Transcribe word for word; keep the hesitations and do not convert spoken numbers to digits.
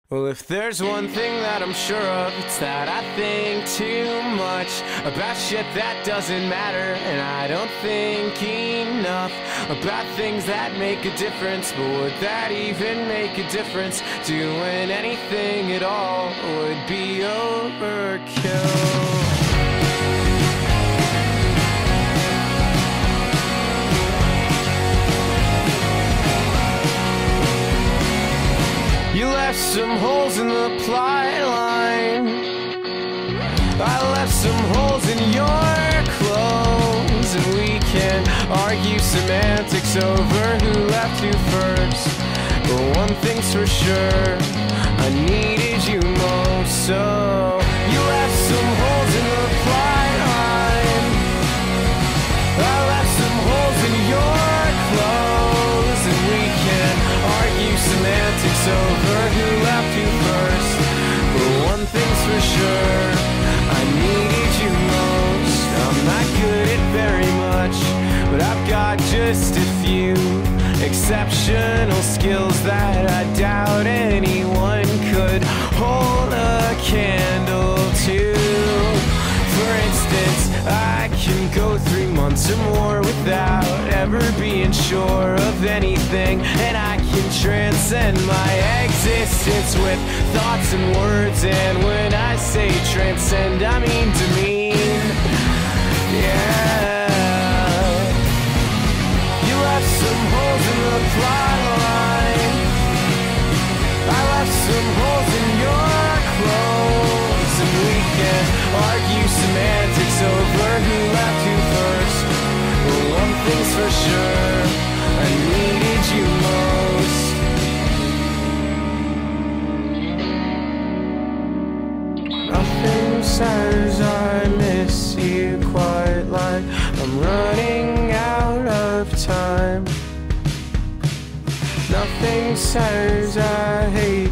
Well, if there's one thing that I'm sure of, it's that I think too much about shit that doesn't matter, and I don't think enough about things that make a difference. But would that even make a difference? Doing anything at all would be overkill. You left some holes in the plot line. I left some holes in your clothes, and we can argue semantics over who left who first. But one thing's for sure, I needed you most. So you left some holes in the plot line. I left some holes in your clothes, and we can argue semantics over who left who first. But one thing's for sure, I needed you most. I'm not good at very much, but I've got just a few exceptional skills that I doubt anyone could hold a candle to. For instance, I can go three months or more without ever being sure of anything, and I can transcend my existence with thoughts and words. And when I say transcend, I mean demean. Yeah. You left some holes in the plot line. I left some holes in your clothes, and we can argue semantics over who left who first. But one thing's for sure, I needed you most. Nothing says I miss you quite like I'm running out of time. Nothing says I hate